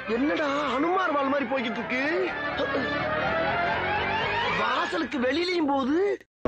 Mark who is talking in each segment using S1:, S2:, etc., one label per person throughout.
S1: என்னடா ஹனுமார் வால் மாதிரி போய்கிட்டு இருக்கு. வாசலுக்கு வெளியிலயும் போகுது.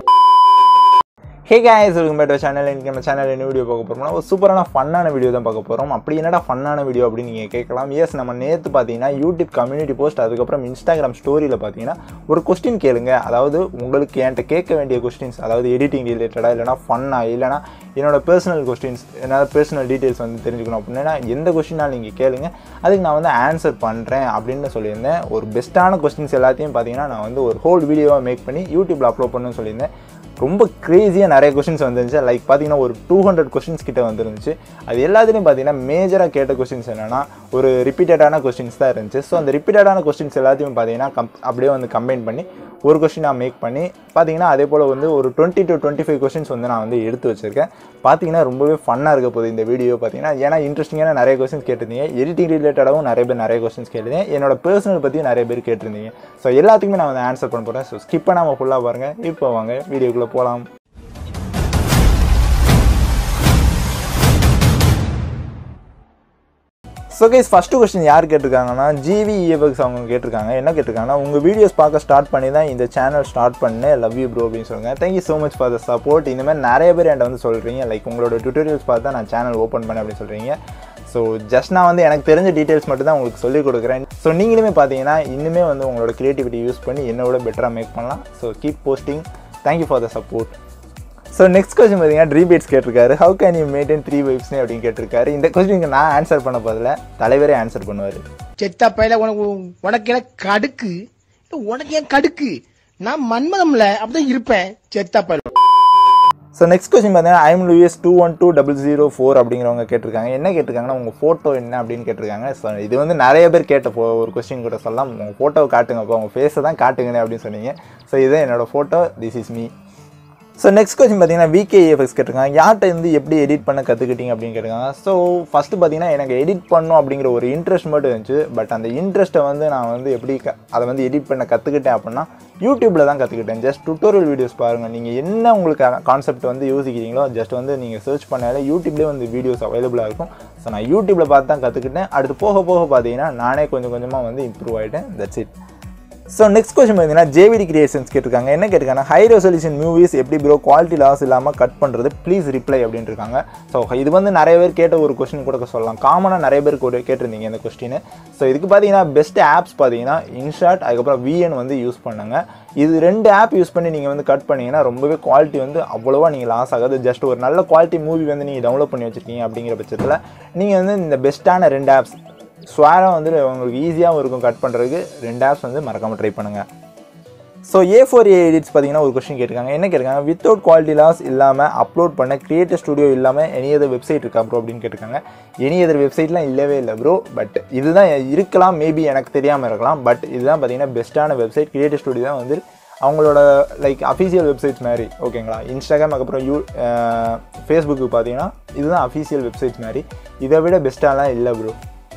S2: ஹே guys, welcome back to our channel. இன்னைக்கு நம்ம சேனல்ல என்ன வீடியோ பார்க்க போறோம்னா ஒரு சூப்பரான ஃபன்னான வீடியோ தான் பார்க்க போறோம். அப்படி என்னடா ஃபன்னான வீடியோ அப்படின்னு நீங்க கேட்கலாம். எஸ், நம்ம நேத்து பாத்தீங்கன்னா யூடியூப் கம்யூனிட்டி போஸ்ட் அதுக்கப்புறம் இன்ஸ்டாகிராம் ஸ்டோரியில பாத்தீங்கன்னா ஒரு क्वेश्चन கேளுங்க. அதாவது உங்களுக்கு என்கிட்ட கேட்க வேண்டிய क्वेश्चंस, அதாவது எடிட்டிங் ரிலேட்டடா இல்லனா ஃபன்னா இல்லனா என்னோட பர்சனல் क्वेश्चंस, என்னோட பர்சனல் டீடைல்ஸ் வந்து தெரிஞ்சுக்கணும் அப்படின்னா எந்த क्वेश्चनனாலும் நீங்க கேளுங்க, அதுக்கு நான் வந்து ஆன்சர் பண்றேன் அப்படின்னு சொல்லியிருந்தேன். ஒரு பெஸ்ட்டான क्वेश्चंस எல்லாத்தையும் பாத்தீங்கன்னா நான் வந்து ஒரு ஹோல் வீடியோவா மேக் பண்ணி யூடியூப்ல அப்லோட் பண்ணணும்னு சொல்லியிருந்தேன். ரொம்ப க்ரேஸியாக நிறைய கொஸ்டின்ஸ் வந்துருந்துச்சு. லைக் பார்த்தீங்கன்னா ஒரு 200 கொஸ்டின்ஸ் கிட்ட வந்துருந்துச்சு. அது எல்லாத்துலேயும் பார்த்தீங்கன்னா மேஜராக கேட்ட கொஸ்டின்ஸ் என்னென்னா ஒரு ரிப்பீட்டடான கொஸ்டின்ஸ் தான் இருந்துச்சு. ஸோ அந்த ரிப்பீட்டடான கொஸ்டின்ஸ் எல்லாத்தையும் பார்த்தீங்கன்னா அப்படியே வந்து கம்பைன் பண்ணி ஒரு கொஸ்டின் நான் மேக் பண்ணி பார்த்தீங்கன்னா அதே போல் வந்து ஒரு 20 to 25 கொஸ்டின்ஸ் வந்து நான் வந்து எடுத்து வச்சுருக்கேன். பார்த்தீங்கன்னா ரொம்பவே ஃபன்னாக இருக்க போகுது இந்த வீடியோ பார்த்தீங்கன்னா. ஏன்னா இன்ட்ரெஸ்டிங்கான நிறைய கொஸ்டின்ஸ் கேட்டிருந்தீங்க, எடிட்டிங் ரிலேட்டடாகவும் நிறைய பேர் நிறைய கொஸ்டின்ஸ் கேட்டிருந்தீங்க, என்னோட பர்சனல் பற்றியும் நிறைய பேர் கேட்டிருந்தீங்க. ஸோ எல்லாத்துக்குமே நான் வந்து ஆன்சர் பண்ண போகிறேன். ஸோ ஸ்கிப் பண்ணாமல் ஃபுல்லாக பாருங்கள். இப்போ வாங்க வீடியோக்குள்ளே போகலாம். ஸோ கைஸ், ஃபஸ்ட்டு கொஸ்டின் யார் கேட்டிருக்காங்கன்னா GVEFX அவங்க கேட்டிருக்காங்க. என்ன கேட்டிருக்காங்கன்னா, உங்கள் வீடியோஸ் பார்க்க ஸ்டார்ட் பண்ணி தான் இந்த சேனல் ஸ்டார்ட் பண்ணேன், லவ் யூ ப்ரோ அப்படின்னு சொல்லுங்கள். Thank you so much for the support. இந்த மாதிரி நிறைய பேர் என்கிட்ட வந்து சொல்கிறீங்க, லைக் உங்களோட டுட்டோரியல்ஸ் பார்த்து தான் நான் சேனல் ஓப்பன் பண்ணேன் அப்படின்னு சொல்கிறீங்க. ஸோ ஜஸ்ட் நான் வந்து எனக்கு தெரிஞ்ச டீட்டெயில்ஸ் மட்டும் தான் உங்களுக்கு சொல்லிக் கொடுக்குறேன். ஸோ நீங்களுமே பார்த்தீங்கன்னா இன்னுமே வந்து உங்களோட க்ரியேட்டிவிட்டி யூஸ் பண்ணி என்னோட பெட்டராக மேக் பண்ணலாம். So keep posting. Thank you for the support. So next question பார்த்தீங்கன்னா ட்ரீபேட்ஸ் கேட்டிருக்காரு. ஹவு கேன் யூ மெயின்டைன் 3 வைஃப்ஸ்னு அப்படின்னு கேட்டிருக்காரு. இந்த கொஸ்டினுக்கு நான் ஆன்சர் பண்ண போதில் தலைவரே ஆன்சர் பண்ணுவார்.
S3: செத்தா பையில உனக்கு எனக்கு கடுக்கு, உனக்கு ஏன் கடுக்கு, நான் மன்மதம்ல அப்படிதான் இருப்பேன் செத்தா பையில.
S2: ஸோ நெக்ஸ்ட் கொஸ்டின் பார்த்தீங்கன்னா ஐம் லூயஸ் 212004 அப்படிங்கிறவங்க கேட்டிருக்காங்க. என்ன கேட்டிருக்காங்கன்னா உங்கள் ஃபோட்டோ என்ன அப்படின்னு கேட்டிருக்காங்க. ஸோ இது வந்து நிறைய பேர் கேட்ட ஒரு கொஸ்டின் கூட சொல்லலாம். உங்கள் ஃபோட்டோவை காட்டுங்கப்போ, உங்கள் ஃபேஸை தான் காட்டுங்கன்னு அப்படின்னு சொன்னீங்க. ஸோ இதுதான் என்னோட photo, this is me. So next question பார்த்தீங்கன்னா VKEFX கேட்டிருக்காங்க. யார்கிட்ட இருந்து எப்படி எடிட் பண்ண கற்றுக்கிட்டீங்க அப்படின்னு கேட்டிருக்காங்க. ஸோ ஃபஸ்ட்டு பார்த்தீங்கன்னா எனக்கு எடிட் பண்ணணும் அப்படிங்கிற ஒரு இன்ட்ரெஸ்ட் மட்டும் இருந்துச்சு. பட் அந்த இன்ட்ரெஸ்ட்டை வந்து நான் வந்து எப்படி அதை வந்து எடிட் பண்ண கற்றுக்கிட்டேன் அப்படின்னா யூடியூப்பில் தான் கற்றுக்கிட்டேன். ஜஸ்ட் டுட்டோரியல் வீடியோஸ் பாருங்கள். நீங்கள் என்ன உங்களுக்கு கான்செப்ட் வந்து யோசிக்கிறீங்களோ ஜஸ்ட் வந்து நீங்கள் சர்ச் பண்ணாலே யூடியூப்லேயே வந்து வீடியோஸ் அவைலபிளாக இருக்கும். ஸோ நான் யூடியூப்பில் பார்த்து தான் கற்றுக்கிட்டேன். அடுத்து போக போக பார்த்தீங்கன்னா நானே கொஞ்சம் கொஞ்சமாக வந்து இம்ப்ரூவ் ஆகிட்டேன். That's it. So next question பார்த்தீங்கன்னா JVD கிரியேஷன்ஸ் கேட்டிருக்காங்க. என்ன கேட்டிருக்காங்க, ஹை ரெசல்யூஷன் மூவிஸ் எப்படி ப்ரோ குவாலிட்டி லாஸ் இல்லாமல் கட் பண்ணுறது, ப்ளீஸ் ரிப்ளை அப்படின்னு இருக்காங்க. ஸோ இது வந்து நிறைய பேர் கேட்ட ஒரு கொஸ்டின் கூட சொல்லலாம். காமனாக நிறைய பேர் கூட கேட்டிருந்தீங்க இந்த கொஸ்டின். ஸோ இதுக்கு பார்த்தீங்கன்னா பெஸ்ட் ஆப்ஸ் பார்த்தீங்கன்னா இன்ஷாட் அதுக்கப்புறம் VN வந்து யூஸ் பண்ணுங்க. இது 2 ஆப் யூஸ் பண்ணி நீங்கள் வந்து கட் பண்ணிங்கன்னா ரொம்பவே குவாலிட்டி வந்து அவ்வளோவா நீங்கள் லாஸ் ஆகாது. ஜஸ்ட் ஒரு நல்ல குவாலிட்டி மூவி வந்து நீங்கள் டவுன்லோட் பண்ணி வச்சுருக்கீங்க அப்படிங்கிற பட்சத்தில் நீங்கள் வந்து இந்த பெஸ்ட்டான 2 ஆப்ஸ் ஸ்வாராக வந்து உங்களுக்கு ஈஸியாகவும் இருக்கும் கட் பண்ணுறதுக்கு. 2 ஆப்ஸ் வந்து மறக்காமல் ட்ரை பண்ணுங்கள். ஸோ A4A எடிட்ஸ் பார்த்தீங்கன்னா ஒரு கொஸ்டின் கேட்டிருக்காங்க. என்ன கேட்டிருக்காங்க, வித்தவுட் குவாலிட்டி லாஸ் இல்லாமல் அப்லோட் பண்ண கிரியேட்டர் ஸ்டுடியோ இல்லாமல் எனி அதர் வெப்சைட் இருக்கா ப்ரோ அப்படின்னு கேட்டிருக்காங்க. எனி அதர் வெப்சைட்லாம் இல்லவே இல்லை ப்ரோ. பட் இதுதான் இருக்கலாம், மேபி எனக்கு தெரியாமல் இருக்கலாம். பட் இதுதான் பார்த்தீங்கன்னா பெஸ்ட்டான வெப்சைட். கிரியேட்டர் ஸ்டுடியோ தான் வந்து அவங்களோட லைக் அஃபீஷியல் வெப்சைட்ஸ் மாதிரி, ஓகேங்களா. இன்ஸ்டாகிராம் அதுக்கப்புறம் ஃபேஸ்புக்கு பார்த்தீங்கன்னா இதுதான் அஃபீஷியல் வெப்சைட்ஸ் மாதிரி. இதை விட பெஸ்ட்டாலாம் இல்லை ப்ரோ.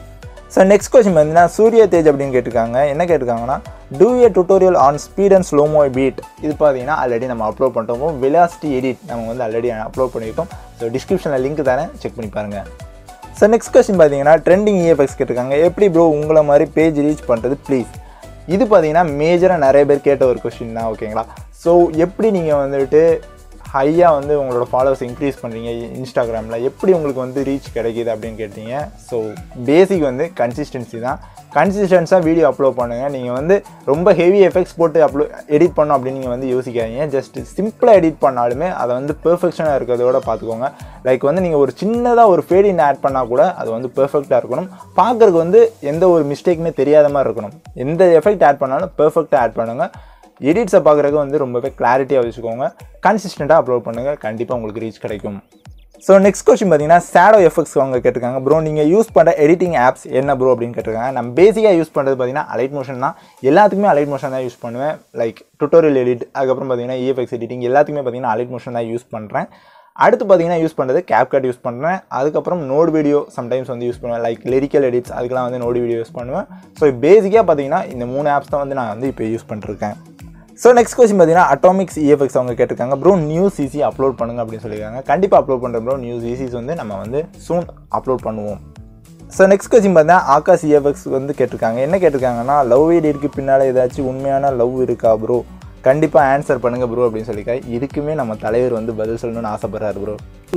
S2: ஸோ நெக்ஸ்ட் கொஸ்டின் பார்த்தீங்கன்னா சூர்யா தேஜ் அப்படின்னு கேட்டிருக்காங்க. என்ன கேட்டிருக்காங்கன்னா, do a tutorial on speed and slomo beat. இது பார்த்தீங்கன்னா ஆல்ரெடி நம்ம அப்லோட் பண்ணிட்டோம். வெலாசிட்டி எடிட் நம்ம வந்து ஆல்ரெடி அப்லோட் பண்ணியிருக்கோம். ஸோ டிஸ்கிரிப்ஷனில் லிங்க் தரேன், செக் பண்ணி பாருங்கள். ஸோ நெக்ஸ்ட் கொஸ்டின் பார்த்தீங்கன்னா ட்ரெண்டிங் EFX கேட்டிருக்காங்க. எப்படி ப்ரோ உங்களை மாதிரி பேஜ் ரீச் பண்ணுறது ப்ளீஸ். இது பார்த்தீங்கன்னா மேஜராக நிறைய பேர் கேட்ட ஒரு கொஸ்டின் தான், ஓகேங்களா. ஸோ எப்படி நீங்கள் வந்துட்டு ஹையாக வந்து உங்களோட ஃபாலோவர்ஸ் இன்க்ரீஸ் பண்ணுறீங்க இன்ஸ்டாகிராமில், எப்படி உங்களுக்கு வந்து ரீச் கிடைக்கிது அப்படின்னு கேட்டீங்க. ஸோ பேசிக் வந்து கன்சிஸ்டன்சி தான். கன்சிஸ்டன்ஸாக வீடியோ அப்லோட் பண்ணுங்கள். நீங்கள் வந்து ரொம்ப ஹெவி எஃபெக்ட்ஸ் போட்டு எடிட் பண்ணோம் அப்படின்னு நீங்கள் வந்து யோசிக்காதீங்க. ஜஸ்ட் சிம்பிளாக எடிட் பண்ணாலுமே அதை வந்து பெர்ஃபெக்ஷனாக இருக்கிறதோட பார்த்துக்கோங்க. லைக் வந்து நீங்கள் ஒரு சின்னதாக ஒரு ஃபேட் இன் ஆட் பண்ணால் கூட அது வந்து பெர்ஃபெக்டாக இருக்கணும். பார்க்குறதுக்கு வந்து எந்த ஒரு மிஸ்டேக்குமே தெரியாத மாதிரி இருக்கணும். எந்த எஃபெக்ட் ஆட் பண்ணாலும் பெர்ஃபெக்டாக ஆட் பண்ணுங்கள். எடிட்ஸை பார்க்குறதுக்கு வந்து ரொம்பவே கிளாரிட்டியாக வச்சுக்கோங்க. கன்சிஸ்டண்ட்டாக அப்லோட் பண்ணுங்கள், கண்டிப்பாக உங்களுக்கு ரீச் கிடைக்கும். ஸோ நெக்ஸ்ட் கொஸ்டின் பார்த்தீங்கன்னா ஷேடோ எஃபெக்ட்ஸ் அவங்க கேட்டிருக்காங்க. ப்ரோ நீங்கள் யூஸ் பண்ணுற எடிட்டிங் ஆப்ஸ் என்ன ப்ரோ அப்படின்னு கேட்டிருக்காங்க. நம்ம பேசிக்காக யூஸ் பண்ணுறது பார்த்தீங்கன்னா அலைட் மோஷன் தான். எல்லாத்துக்குமே அலைட் மோஷன் தான் யூஸ் பண்ணுவேன். லைக் டுட்டோரியல் எடிட் அதுக்கப்புறம் பார்த்தீங்கன்னா EFX எடிட்டிங் எல்லாத்துக்குமே பார்த்தீங்கன்னா அலைட் மோஷன் தான் யூஸ் பண்ணுறேன். அடுத்து பார்த்தீங்கன்னா யூஸ் பண்ணுறது CapCut யூஸ் பண்ணுறேன். அதுக்கப்புறம் நோட் வீடியோ சம்டைம்ஸ் வந்து யூஸ் பண்ணுவேன். லைக் லிரிக்கல் எடிட்ஸ் அதுக்கெலாம் வந்து நோட் வீடியோ யூஸ் பண்ணுவேன். ஸோ பேசிக்காக பார்த்தீங்கன்னா இந்த 3 ஆப்ஸ் தான் வந்து நான் வந்து இப்போ யூஸ் பண்ணிருக்கேன். ஸோ நெக்ஸ்ட் கொஸ்டின் பார்த்தீங்கன்னா அட்டாமிக்ஸ் EFX அவங்க கேட்டிருக்காங்க. ப்ரோ நியூ CC அப்லோட் பண்ணுங்க அப்படின்னு சொல்லியிருக்காங்க. கண்டிப்பாக அப்லோட் பண்ணுறேன் ப்ரோ. நியூ CCஸ் வந்து நம்ம வந்து சூன் அப்லோட் பண்ணுவோம். ஸோ நெக்ஸ்ட் கொஸ்டின் பார்த்தா ஆகாஷ் EFX வந்து கேட்டிருக்காங்க. என்ன கேட்டிருக்காங்கன்னா, லவ் எடிட்க்கு பின்னால் ஏதாச்சும் உண்மையான லவ் இருக்கா ப்ரோ, கண்டிப்பாக ஆன்சர் பண்ணுங்கள் ப்ரோ அப்படின்னு சொல்லியிருக்காரு. இதுக்குமே நம்ம தலைவர் வந்து பதில் சொல்லணும்னு ஆசைப்படுறாரு ப்ரோ.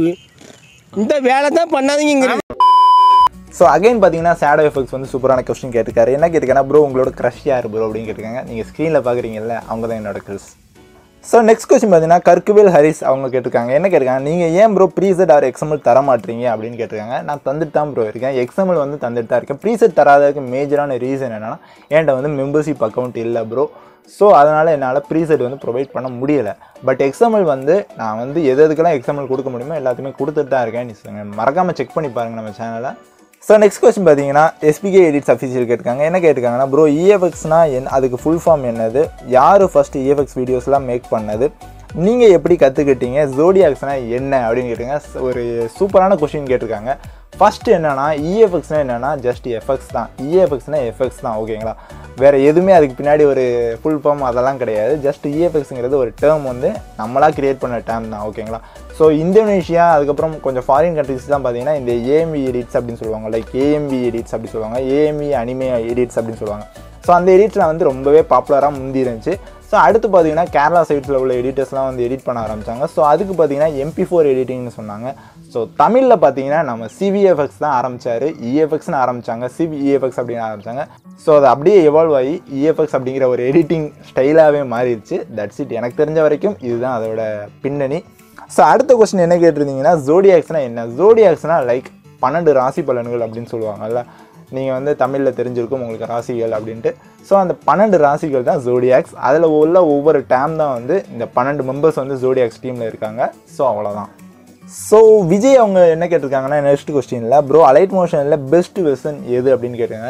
S3: இந்த வேலை தான் பண்ணாதீங்க.
S2: ஸோ அகைன் பார்த்தீங்கன்னா ஷேடோ எஃபெக்ட்ஸ் வந்து சூப்பரான கொஸ்டின் கேட்டிருக்காரு. என்ன கேட்டிருக்காங்கன்னா, ப்ரோ உங்களோட க்ரஷ் யார் ப்ரோ அப்படின்னு கேட்டிருக்காங்க. நீங்கள் ஸ்க்ரீனில் பார்க்குறீங்கல்ல, அவங்க தான் என்னோட க்ரஷ். ஸோ நெக்ஸ்ட் கொஸ்டின் பார்த்தீங்கன்னா கர்க்குவேல் ஹரிஸ் அவங்க கேட்டிருக்காங்க. என்ன கேட்டிருக்காங்க, நீங்கள் ஏன் ப்ரோ ப்ரீசெட் ஆர் XML தர மாட்டீங்க அப்படின்னு கேட்டிருக்காங்க. நான் தந்துட்டு தான் ப்ரோ இருக்கேன், XML வந்து தந்துட்டு தான் இருக்கேன். ப்ரீசெட் தராததுக்கு மேஜரான ரீசன் என்னென்னா, என்கிட்ட வந்து மெம்பர்ஷிப் அக்கௌண்ட் இல்லை ப்ரோ. ஸோ அதனால் என்னால் ப்ரீசெட் வந்து ப்ரொவைட் பண்ண முடியலை. பட் XML வந்து நான் வந்து எதுக்கெல்லாம் XML கொடுக்க முடியுமோ எல்லாத்தையுமே கொடுத்துட்டு தான் இருக்கேன். நீங்கள் மறக்காமல் செக் பண்ணி பாருங்கள் நம்ம சேனலை. ஸோ நெக்ஸ்ட் கொஸ்டின் பார்த்தீங்கன்னா SPK எடிட்ஸ் அஃபிஷியல் கேட்டிருக்காங்க. என்ன கேட்டிருக்காங்கன்னா, ப்ரோ EFXனா அதுக்கு ஃபுல் ஃபார்ம் என்னது, யார் ஃபஸ்ட்டு EFX வீடியோஸ்லாம் மேக் பண்ணது, நீங்கள் எப்படி கற்றுக்கிட்டீங்க, ஜோடியாக்ஸ்னா என்ன அப்படின்னு கேட்டிருங்க. ஒரு சூப்பரான கொஸ்டின் கேட்டிருக்காங்க. ஃபஸ்ட்டு என்னென்னா, EFXனா என்னென்னா ஜஸ்ட் எஃபெக்ட்ஸ் தான். EFXனா எஃபெக்ட்ஸ் தான், ஓகேங்களா. வேறு எதுவுமே அதுக்கு பின்னாடி ஒரு ஃபுல் ஃபார்ம் அதெல்லாம் கிடையாது. ஜஸ்ட் EFXங்கிறது ஒரு டேர்ம் வந்து நம்மளாக க்ரியேட் பண்ண டேர்ம் தான், ஓகேங்களா. ஸோ இந்தோனேஷியா அதுக்கப்புறம் கொஞ்சம் ஃபாரின் கண்ட்ரிஸ் தான் பார்த்தீங்கன்னா இந்த AMV எடிட்ஸ் அப்படின்னு சொல்லுவாங்க, லைக் AMV எடிட்ஸ் அப்படி சொல்லுவாங்க, AMV அனிமே எடிட்ஸ் அப்படின்னு சொல்லுவாங்க. ஸோ அந்த எடிட்ஸ்லாம் வந்து ரொம்பவே பாப்புலராக முந்தி இருந்துச்சு. ஸோ அடுத்து பார்த்தீங்கன்னா கேரளா சைட்ஸில் உள்ள எடிட்டர்ஸ்லாம் வந்து எடிட் பண்ண ஆரம்பித்தாங்க. ஸோ அதுக்கு பார்த்தீங்கன்னா MP4 எடிட்டிங்னு சொன்னாங்க. ஸோ தமிழில் பார்த்தீங்கன்னா நம்ம CVFX தான் ஆரம்பித்தார், EFXன்னு ஆரம்பித்தாங்க, CVEFX அப்படின்னு ஆரம்பித்தாங்க. ஸோ அது அப்படியே எவால்வ் ஆகி EFX அப்படிங்கிற ஒரு எடிட்டிங் ஸ்டைலாகவே மாறிடுச்சு. That's it. எனக்கு தெரிஞ்ச வரைக்கும் இதுதான் அதோட பின்னணி. ஸோ அடுத்த கொஸ்டின் என்ன கேட்டிருந்தீங்கன்னா, ஜோடியாக்ஸ்னா என்ன. ஜோடியாக்ஸ்னா லைக் 12 ராசி பலன்கள் அப்படின்னு சொல்லுவாங்கல்ல, நீங்கள் வந்து தமிழில் தெரிஞ்சிருக்கும் உங்களுக்கு ராசிகள் அப்படின்ட்டு. ஸோ அந்த 12 ராசிகள் தான் ஜோடியாக்ஸ். அதில் உள்ள ஒவ்வொரு டேம் தான் வந்து இந்த 12 மெம்பர்ஸ் வந்து ஜோடியாக்ஸ் டீமில் இருக்காங்க. ஸோ அவ்வளோதான். ஸோ விஜய் அவங்க என்ன கேட்டிருக்காங்கன்னா, நெக்ஸ்ட் கொஸ்டினில் ப்ரோ அலைட் மோஷனில் பெஸ்ட் வெர்ஷன் எது அப்படின்னு கேட்டிருக்காங்க.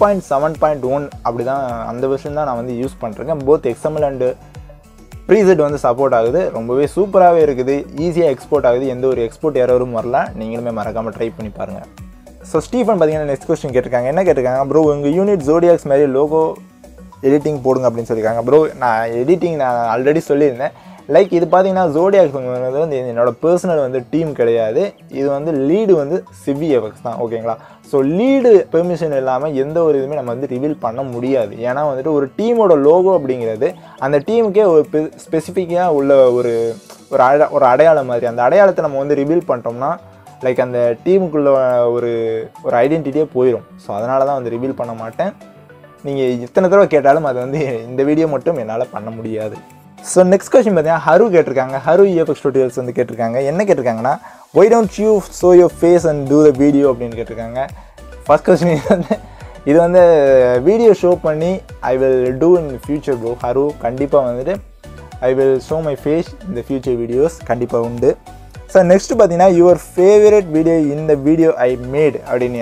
S2: 3.7.1 அப்படி தான், அந்த வெர்ஷன் தான் நான் வந்து யூஸ் பண்ணுறேன். போத் XML அண்டு ப்ரீசெட் வந்து சப்போர்ட் ஆகுது, ரொம்பவே சூப்பராகவே இருக்குது, ஈஸியாக எக்ஸ்போர்ட் ஆகுது, எந்த ஒரு எக்ஸ்போர்ட் எரரும் வரல. நீங்களுமே மறக்காமல் ட்ரை பண்ணி பாருங்கள். ஸோ ஸ்டீஃபன் பார்த்தீங்கன்னா நெக்ஸ்ட் கொஸ்டின் கேட்டிருக்காங்க. என்ன கேட்டிருக்காங்க, ப்ரோ உங்கள் யூனிட் ஜோடியாக்ஸ் மாதிரி லோகோ எடிட்டிங் போடுங்க அப்படின்னு சொல்லியிருக்காங்க. ப்ரோ நான் எடிட்டிங் நான் ஆல்ரெடி சொல்லியிருந்தேன். லைக் இது பார்த்தீங்கன்னா ஜோடியாக்ஸ் வந்து என்னோட பர்சனல் வந்து டீம் கிடையாது, இது வந்து லீடு வந்து CVFX தான், ஓகேங்களா. ஸோ லீடு பெர்மிஷன் இல்லாமல் எந்த ஒரு இதுவுமே நம்ம வந்து ரிவீல் பண்ண முடியாது. ஏன்னா வந்துட்டு ஒரு டீமோட லோகோ அப்படிங்கிறது அந்த டீமுக்கே ஒரு ஸ்பெசிஃபிக்காக உள்ள ஒரு அடையாளம் மாதிரி. அந்த அடையாளத்தை நம்ம வந்து ரிவீல் பண்ணிட்டோம்னா லைக் அந்த டீமுக்குள்ள ஒரு ஐடென்டிட்டியே போயிடும். ஸோ அதனால தான் வந்து ரிவீல் பண்ண மாட்டேன். நீங்கள் எத்தனை தடவை கேட்டாலும் அது வந்து இந்த வீடியோ மட்டும் என்னால் பண்ண முடியாது. ஸோ நெக்ஸ்ட் கொஸ்டின் பார்த்தீங்கன்னா ஹரு கேட்டிருக்காங்க. ஹரு EFX டுட்டோரியல்ஸ் வந்து கேட்டிருக்காங்க. என்ன கேட்டிருக்காங்கன்னா, why don't you show your face and do the video அப்படின்னு கேட்டிருக்காங்க. ஃபர்ஸ்ட் கொஸ்டின் வந்து இது வந்து வீடியோ ஷோ பண்ணி I will do in future bro. ஹரு கண்டிப்பாக வந்துட்டு I will show my face இந்த ஃபியூச்சர் வீடியோஸ் கண்டிப்பாக உண்டு. ஸோ நெக்ஸ்ட் பார்த்தீங்கன்னா யுவர் ஃபேவரட் வீடியோ இந்த வீடியோ ஐ மேட் அப்படின்னு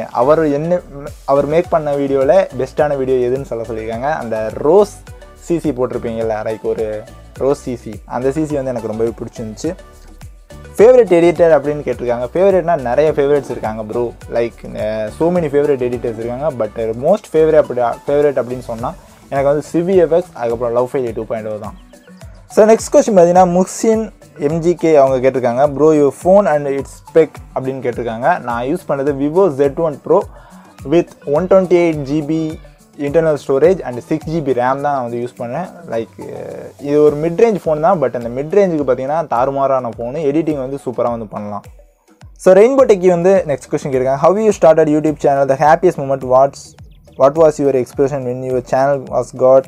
S2: அவர் மேக் பண்ண வீடியோவில் பெஸ்ட்டான வீடியோ எதுன்னு சொல்லியிருக்காங்க. அந்த ரோஸ் CC போட்டிருப்பீங்கல்ல, லைக் ஒரு ரோஸ் CC, அந்த CC வந்து எனக்கு ரொம்பவே பிடிச்சிருந்துச்சு. ஃபேவரட் எடிட்டர் அப்படின்னு கேட்டிருக்காங்க. ஃபேவரட்னா நிறைய ஃபேவரட்ஸ் இருக்காங்க ப்ரோ, like so many favourite editors இருக்காங்க. பட் மோஸ்ட் ஃபேவரட் அப்படின்னு சொன்னால் எனக்கு வந்து CVFX, அதுக்கப்புறம் Lovefile 2.0 தான். ஸோ நெக்ஸ்ட் கொஸ்டின் பார்த்தீங்கன்னா முக்சின் MGK அவங்க கேட்டிருக்காங்க. Bro your phone and it's spec அப்படின்னு கேட்டிருக்காங்க. நான் யூஸ் பண்ணது Vivo Z1 Pro with 128 GB internal storage and 6 GB RAM தான் நான் வந்து யூஸ் பண்ணேன். லைக் இது ஒரு மிட் ரேஞ்ச் ஃபோன் தான், பட் அந்த மிட் ரேஞ்சுக்கு பார்த்தீங்கன்னா தாறுமாறான ஃபோனு, எடிட்டிங் வந்து சூப்பராக வந்து பண்ணலாம். ஸோ ரெயின்போ டெக்கி வந்து நெக்ஸ்ட் கொஸ்டின் கேட்டிருக்காங்க. How you started YouTube channel, the happiest moment, what was your expression when your channel was got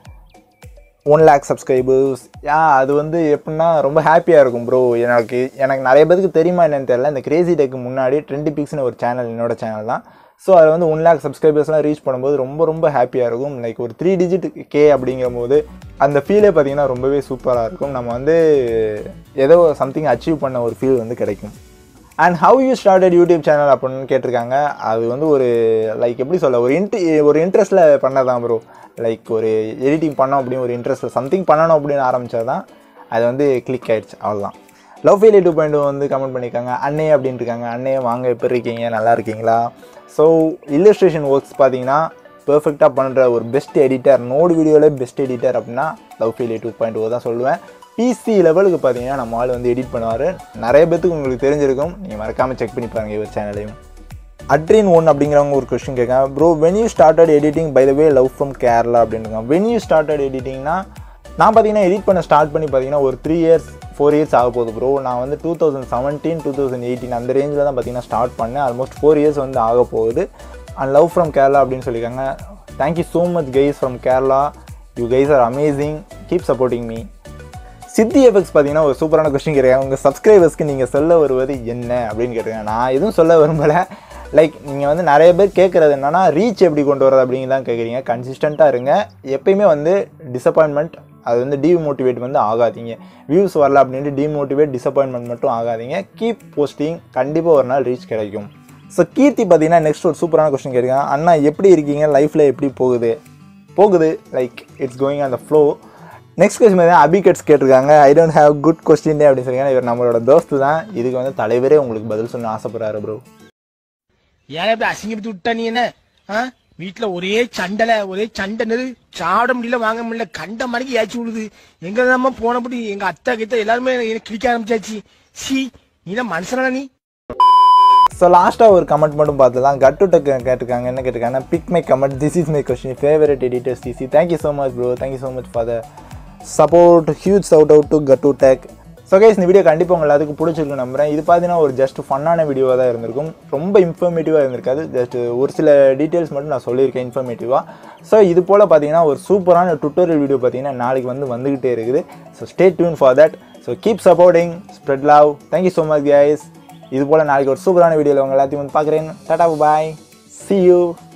S2: 1 lakh subscribers. அது வந்து எப்படின்னா ரொம்ப ஹாப்பியாக இருக்கும் ப்ரோ. எனக்கு நிறைய பேருக்கு தெரியுமா என்னன்னு தெரியல, இந்த கிரேசி டெக்கு முன்னாடி ட்ரெண்டி பிக்ஸ்னு ஒரு சேனல் என்னோட சேனல் தான். ஸோ அதில் வந்து 1 lakh சப்ஸ்கிரைபர்ஸ்லாம் ரீச் பண்ணும்போது ரொம்ப ஹாப்பியாக இருக்கும். லைக் ஒரு 3 digit K அப்படிங்கும் போது அந்த ஃபீலே பார்த்திங்கன்னா ரொம்பவே சூப்பராக இருக்கும். நம்ம வந்து ஏதோ சம்திங் அச்சீவ் பண்ண ஒரு ஃபீல் வந்து கிடைக்கும். And how you started YouTube channel அப்படின்னு கேட்டிருக்காங்க. அது வந்து ஒரு லைக் எப்படி சொல்ல, ஒரு இன்ட்ரெஸ்ட்டில் பண்ணதான் ப்ரோ. லைக் ஒரு எடிட்டிங் பண்ணோம் அப்படின்னு ஒரு இன்ட்ரெஸ்ட்டில் சம்திங் பண்ணணும் அப்படின்னு ஆரம்பித்தா தான் அது வந்து கிளிக் ஆகிடுச்சு, அவ்வளோதான். Lovefile 2.0 வந்து கமெண்ட் பண்ணியிருக்காங்க. அண்ணே அப்படின்ட்டு இருக்காங்க. அண்ணே வாங்க, எப்படி இருக்கீங்க, நல்லா இருக்கீங்களா? ஸோ இல்லஸ்ட்ரேஷன் ஒர்க்ஸ் பார்த்தீங்கன்னா பெர்ஃபெக்டாக பண்ணுற ஒரு பெஸ்ட் எடிட்டர், நோடு வீடியோவில் பெஸ்ட் எடிட்டர் அப்படின்னா Lovefile 2.0 தான் சொல்லுவேன். PC லெவலுக்கு பார்த்தீங்கன்னா நம்ம ஆள் வந்து எடிட் பண்ணுவார். நிறைய பேத்துக்கு உங்களுக்கு தெரிஞ்சிருக்கும், நீங்கள் மறக்காமல் செக் பண்ணி பாருங்கள் இவர் சேனலையும். அட்ரின் ஒன் அப்படிங்கிறவங்க ஒரு கொஸ்டின் கேட்காங்க. Bro when you started editing by the way love from Kerala அப்படின்றாங்க. வென் யூ ஸ்டார்டட் எடிட்டிங்னா நான் பார்த்தீங்கன்னா எடிட் பண்ண ஸ்டார்ட் பண்ணி பார்த்தீங்கன்னா ஒரு 4 இயர்ஸ் ஆக போகுது ப்ரோ. நான் வந்து 2017 2018 அந்த ரேஞ்சில் தான் பார்த்தீங்கன்னா ஸ்டார்ட் பண்ணேன். ஆல்மோஸ்ட் 4 இயர்ஸ் வந்து ஆக போகுது. அண்ட் லவ் ஃப்ரம் கேரளா அப்படின்னு சொல்லியிருக்காங்க. Thank you so much guys from Kerala, you guys are amazing, keep supporting me. சித்தி எஃபெக்ட்ஸ் பார்த்தீங்கன்னா ஒரு சூப்பரான கொஸ்டின் கேட்குறாங்க. உங்கள் சப்ஸ்கிரைபர்ஸ்க்கு நீங்கள் சொல்ல வருவது என்ன அப்படின்னு கேட்டிருக்காங்க. நான் எதுவும் சொல்ல விரும்பலை. லைக் நீங்கள் வந்து நிறைய பேர் கேட்குறது என்னென்னா ரீச் எப்படி கொண்டு வரது அப்படிங்க தான் கேட்குறீங்க. கன்சிஸ்டண்ட்டாக இருங்க. எப்பயுமே வந்து டிசப்பாயின்மெண்ட் அது வந்து டிமோட்டிவேட் வந்து ஆகாதீங்க. வியூஸ் வரல அப்படின்ட்டு டிமோட்டிவேட் டிசப்பாயின்மெண்ட் மட்டும் ஆகாதீங்க. கீப் போஸ்டிங், கண்டிப்பாக ஒரு நாள் ரீச் கிடைக்கும். ஸோ கீர்த்தி பார்த்தீங்கன்னா நெக்ஸ்ட் ஒரு சூப்பரான கொஸ்டின் கேட்குறாங்க. அண்ணா எப்படி இருக்கீங்க, லைஃப்பில் எப்படி போகுது like it's going on the flow. Next question பார்த்தீங்கன்னா அபிகட்ஸ் கேட்டிருக்காங்க. I don't have good question அப்படின்னு சொல்லியிருக்காங்க. இவர் நம்மளோட தோஸ்து தான். இதுக்கு வந்து தலைவரே உங்களுக்கு பதில் சொல்ல ஆசைப்படுறாரு ப்ரோ.
S3: ஏன் இப்படி அசிங்கப்பட்டு விட்டா நீ என்ன? வீட்டுல ஒரே சண்டை சாட முடியல, வாங்க முடியல, கண்ட மணிக்கு ஏச்சு விடுது. எங்க நம்ம போனபடி எங்க அத்தை கிட்ட எல்லாருமே கிளிக்க ஆரம்பிச்சாச்சு. சி நீ தான் மனுஷனா நீ?
S2: ஸோ லாஸ்ட்டாக ஒரு கமெண்ட் மட்டும் பார்த்துலாம். கட்டு டக்கு கேட்டிருக்காங்க. என்ன கேட்டிருக்காங்கன்னா pick my comment, this is my question, favourite editor CC. Thank you so much bro, thank you so much for the support. Huge shout out to கட்டு டெக். ஸோ கைஸ் இந்த வீடியோ கண்டிப்பாக உங்கள் எல்லாத்துக்கும் பிடிச்சிருக்கும் நம்புறேன். இது பார்த்தீங்கன்னா ஒரு ஜஸ்ட் ஃபன்னான வீடியோவாக தான் இருந்திருக்கும். ரொம்ப இன்ஃபர்மேட்டிவாக இருந்திருக்காது. ஜஸ்ட் ஒரு சில டீட்டெயில்ஸ் மட்டும் நான் சொல்லியிருக்கேன் இன்ஃபர்மேட்டிவாக. ஸோ இது போல் பார்த்தீங்கன்னா ஒரு சூப்பரான டுட்டோரியல் வீடியோ பார்த்தீங்கன்னா நாளைக்கு வந்துகிட்டே இருக்குது. So stay tune for that. So keep supporting, spread love. Thank you so much guys. இது போல் நாளைக்கு ஒரு சூப்பரான வீடியோவில் உங்கள் எல்லாத்தையும் வந்து பார்க்குறேன். டாடா பாய், see you.